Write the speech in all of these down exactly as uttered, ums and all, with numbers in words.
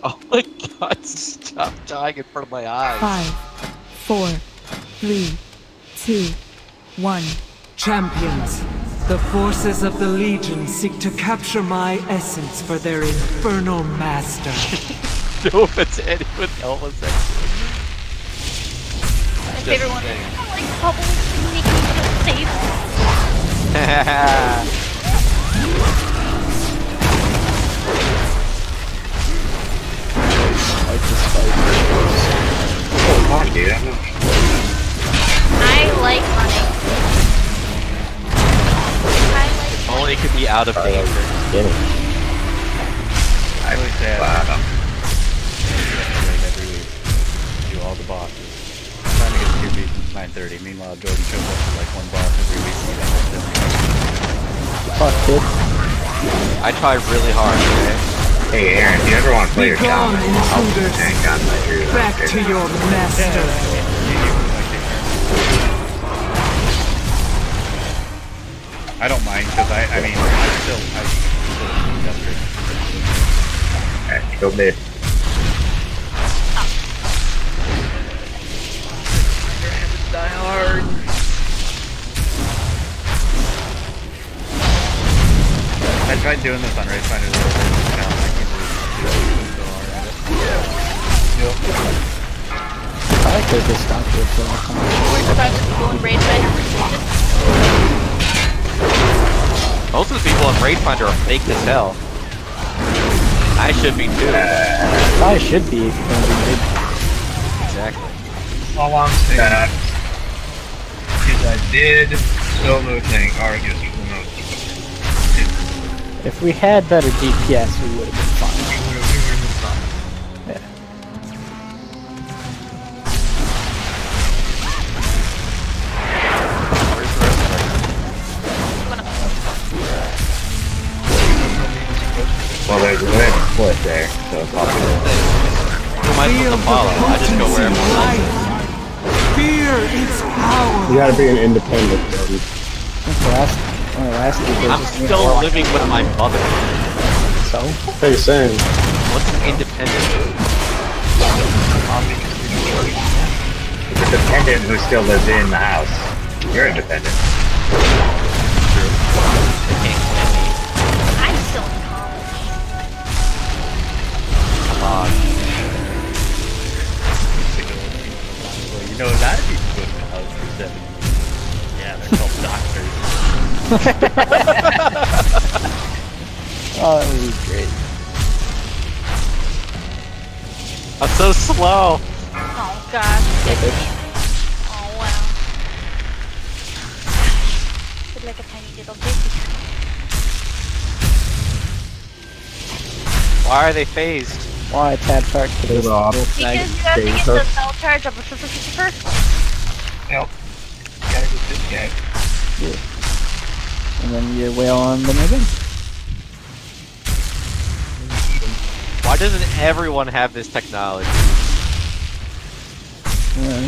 Oh my god, stop dying in front of my eyes. Five, four, three, two, one. Champions, the forces of the Legion seek to capture my essence for their infernal master. No offense to anyone else, actually. My favorite one is like bubbles making me feel safe. I just fight. Oh, come on, dude. I like running. I like Only could be out of danger. I would say wow. every week. Do all the bosses. I'm trying to get two beats since nine thirty. Meanwhile, Jordan shows up for like one boss every week. Fuck, kid. I tried really hard, okay? Hey, Aaron, if you ever want to play your Begone, shaman, I'll intruders. tank on my hero. Back to your master. I don't mind because I, I mean, I'm still, I'm still desperate. Alright, go mid. Die hard. I tried doing this on Raid Finder. I can't believe it so hard at it. Yep. I could just stop it for all time. We're surprised that people in Raid Finder received it. Most of the people in Raid Finder are fake as hell. I should be too. Uh, I should be if you're gonna be mid. Exactly. All I'm saying is I did solo tank Argus for the most part. If we had better D P S, we would have been fine. We were, we were in the top. Yeah. Where's the rest of Well, there's a red split there, so it's all good. Who am I supposed to follow? I just go wherever I want. Fear its power. You gotta be an independent, Jordan. Last, one of the last people I'm just still living with my mother. So? Hey, same. What's an independent? It's a dependent who still lives in the house. You're independent. True. They can't claim me. I'm still in college. Come on. Well, you know, a lot of people go to the house for seven years. Yeah, they're called doctors. Oh, that would be great. I'm so slow. Oh god. Oh wow. It's like a tiny little baby. Why are they phased? Why tab charge to this? off. Because you have to get the cell charge of a first. Help. Gotta get this guy. And then you wail on them again. Why doesn't everyone have this technology? Yeah.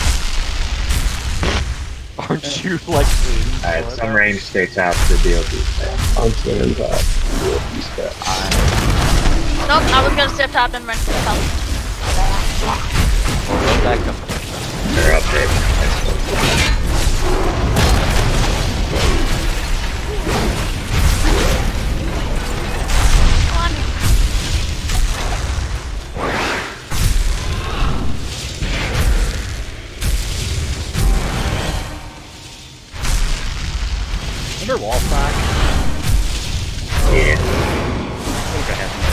Aren't you like... Alright, some range states out the D L P. I'm staying top. He's got. Nope, I was gonna sit up top and run to the top. Well, that comes. They're up there. Come on. Under wall stock. Yeah. I think I have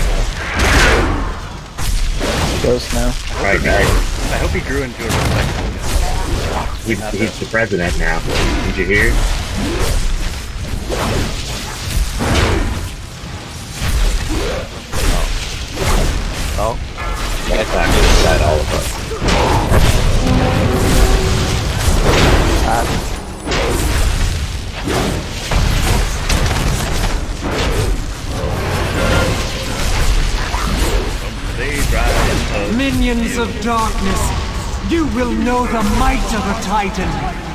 myself. Ghost now. Right, guys. I hope he grew into a respectable guy. He's, he's the president now. Did you hear? Oh? That's not going to decide all of us. Uh, Minions of darkness, you will know the might of a titan.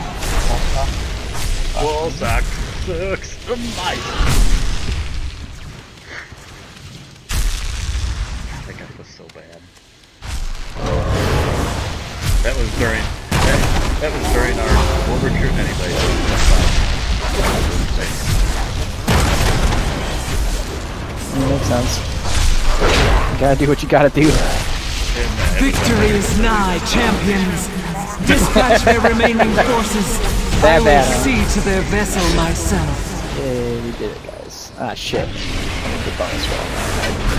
Wall sock sucks the might. That guy was so That was during our we'll recruit anybody. That makes sense. You gotta do what you gotta do. Victory is nigh, champions! Dispatch their remaining forces! That I will bad, huh? see to their vessel myself. Yay, we did it, guys. Ah, shit. Good bonus roll.